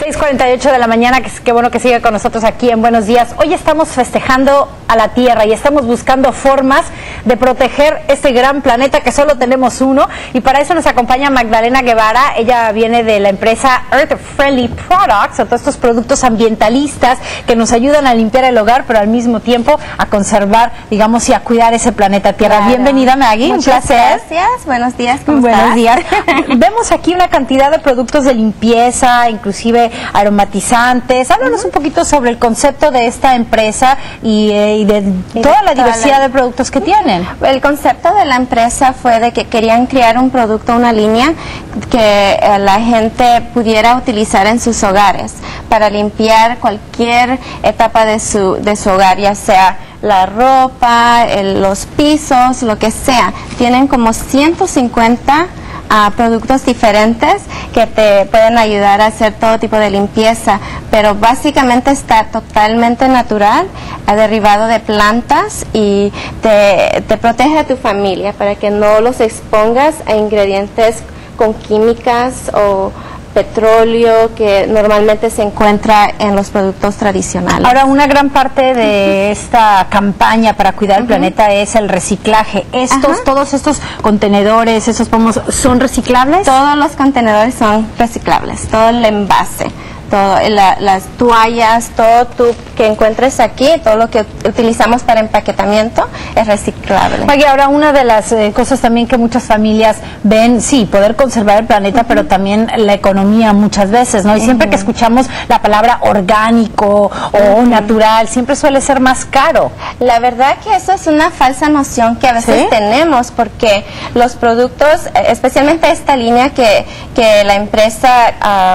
6:48 de la mañana, qué bueno que sigue con nosotros aquí en Buenos Días. Hoy estamos festejando a la Tierra y estamos buscando formas de proteger este gran planeta que solo tenemos uno, y para eso nos acompaña Magdalena Guevara. Ella viene de la empresa Earth Friendly Products, o todos estos productos ambientalistas que nos ayudan a limpiar el hogar, pero al mismo tiempo a conservar, digamos, y a cuidar ese planeta Tierra. Claro. Bienvenida, Maggie. Muchas un placer. Gracias. Buenos días. ¿Cómo Buenos estás? días. Vemos aquí una cantidad de productos de limpieza, inclusive aromatizantes. Háblanos un poquito sobre el concepto de esta empresa y de toda la diversidad de productos que tienen. El concepto de la empresa fue de que querían crear un producto, una línea que la gente pudiera utilizar en sus hogares para limpiar cualquier etapa de su hogar, ya sea la ropa, los pisos, lo que sea. Tienen como 150 productos diferentes que te pueden ayudar a hacer todo tipo de limpieza, pero básicamente está totalmente natural, derivado de plantas, y te protege a tu familia para que no los expongas a ingredientes con químicas o petróleo que normalmente se encuentra en los productos tradicionales. Ahora, una gran parte de esta campaña para cuidar el planeta es el reciclaje. Todos estos contenedores, esos pomos, ¿son reciclables? Todos los contenedores son reciclables, todo el envase, todo, las toallas, todo que encuentres aquí, todo lo que utilizamos para empaquetamiento es reciclable. Maggie, ahora una de las cosas también que muchas familias ven, sí, poder conservar el planeta, pero también la economía muchas veces, ¿no? Y siempre que escuchamos la palabra orgánico o natural, siempre suele ser más caro. La verdad que eso es una falsa noción que a veces tenemos, porque los productos, especialmente esta línea que la empresa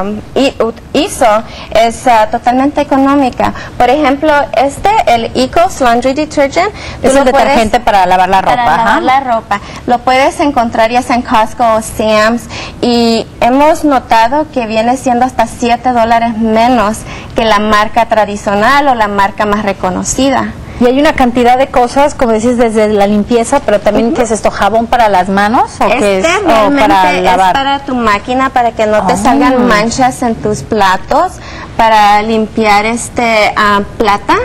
hizo, es totalmente económica. Por ejemplo, el Eco's Laundry Detergent es el detergente para lavar la ropa. Para lavar la ropa. Lo puedes encontrar ya sea en Costco o Sam's, y hemos notado que viene siendo hasta $7 menos que la marca tradicional o la marca más reconocida. Y hay una cantidad de cosas, como decís, desde la limpieza, pero también, ¿qué es esto? ¿Jabón para las manos? ¿O qué es? Para lavar? Es para tu máquina, para que no te salgan manchas en tus platos, para limpiar plata.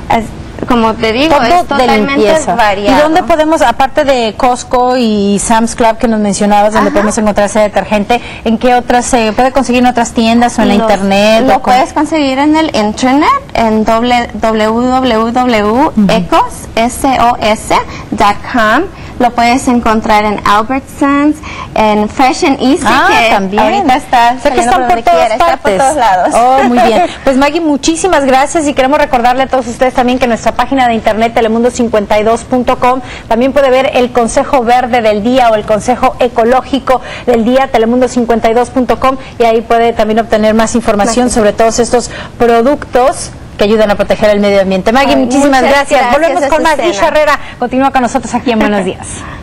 Como te digo, todo es totalmente variado. ¿Y dónde podemos, aparte de Costco y Sam's Club que nos mencionabas, donde podemos encontrar ese detergente, en qué otras se puede conseguir, en otras tiendas o en la internet? Lo puedes conseguir en el internet, en www.ecos.com. Lo puedes encontrar en Albertsons, en Fresh and Easy, que también. Ahorita está que están por todas partes. Está por todos lados. Oh, muy bien. Pues Maggie, muchísimas gracias, y queremos recordarle a todos ustedes también que nuestra página de internet telemundo52.com también puede ver el consejo verde del día o el consejo ecológico del día, telemundo52.com, y ahí puede también obtener más información sobre todos estos productos que ayudan a proteger el medio ambiente. Maggie, muchísimas gracias. Volvemos con más. Isha Herrera continúa con nosotros aquí en Buenos Días.